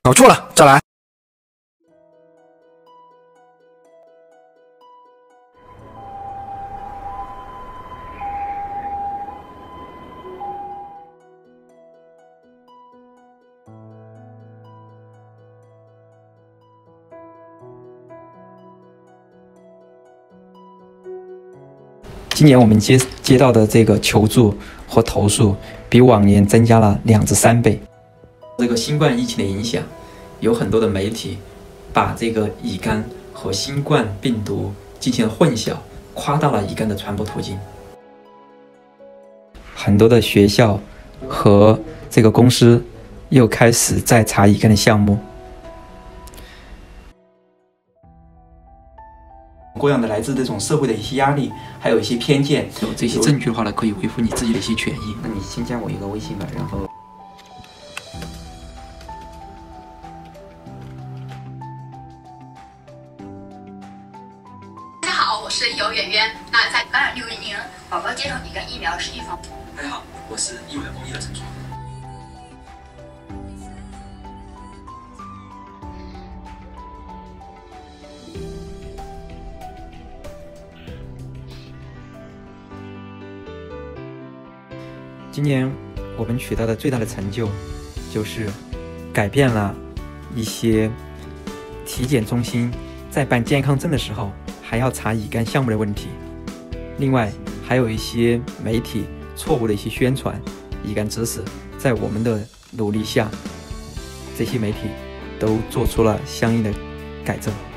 搞错了，再来。 今年我们接到的这个求助和投诉比往年增加了2至3倍。这个新冠疫情的影响，有很多的媒体把这个乙肝和新冠病毒进行了混淆，夸大了乙肝的传播途径。很多的学校和这个公司又开始在查乙肝的项目。各样的来自这种社会的一些压力，还有一些偏见，有这些证据的话呢，可以维护你自己的一些权益。那你先加我一个微信吧，然后。 大家好，我是Yuexiu。那在2060年，宝宝接种乙肝疫苗是预防。 大家好，我是义伟公益的陈硕。 今年我们取得的最大的成就，就是改变了一些体检中心在办健康证的时候还要查乙肝项目的问题。另外，还有一些媒体错误的一些宣传乙肝知识，在我们的努力下，这些媒体都做出了相应的改正。